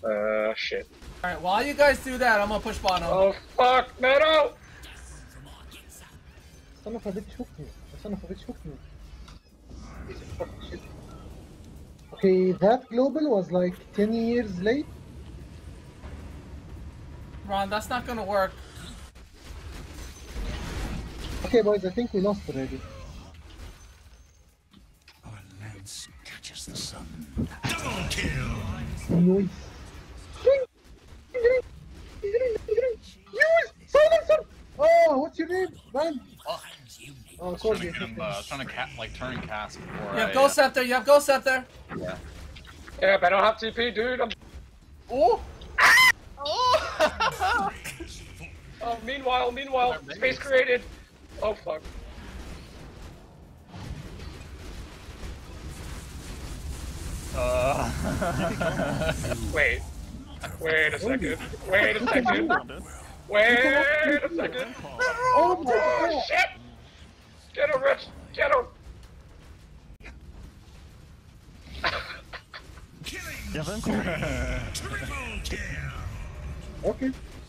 Shit. Alright, while you guys do that, I'm gonna push bottom. Oh, fuck, Meadow! Son of a bitch hooked me. The son of a bitch hooked me. Piece of fucking shit. Okay, that global was like 10 years late. Ron, that's not gonna work. Okay, boys, I think we lost already. Our lance catches the sun. Double kill! Noise. Use! Silencer! Oh, what's your name, man? Oh, Corgi. Trying to like turn cast before You have Ghost Scepter, you have Ghost Scepter! Yeah. Yeah, but I don't have TP, dude. I'm... Oh! Oh! Oh, meanwhile, space created. Oh, fuck. Wait a second. Wait a second. Oh my god! Shit! Get him, Rich! Get him! Killing! Triple kill! Okay.